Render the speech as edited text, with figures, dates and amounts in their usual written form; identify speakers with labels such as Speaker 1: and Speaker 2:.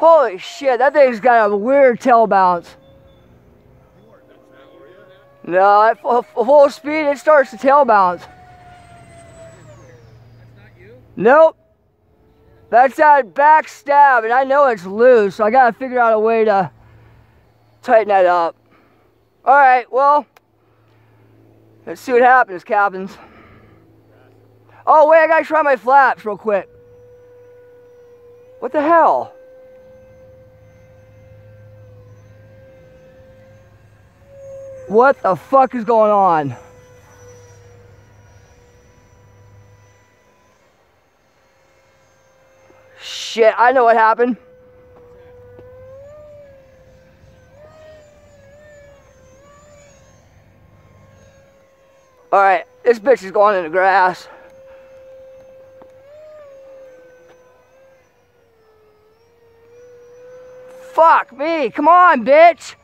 Speaker 1: Holy shit, that thing's got a weird tail bounce. No, at full speed, it starts to tail bounce. Nope. That's that back stab, and I know it's loose, so I gotta figure out a way to tighten that up. Alright, well, let's see what happens, captains. Oh, wait, I gotta try my flaps real quick. What the hell? What the fuck is going on? Shit, I know what happened. Alright, this bitch is going in the grass. Fuck me, come on, bitch!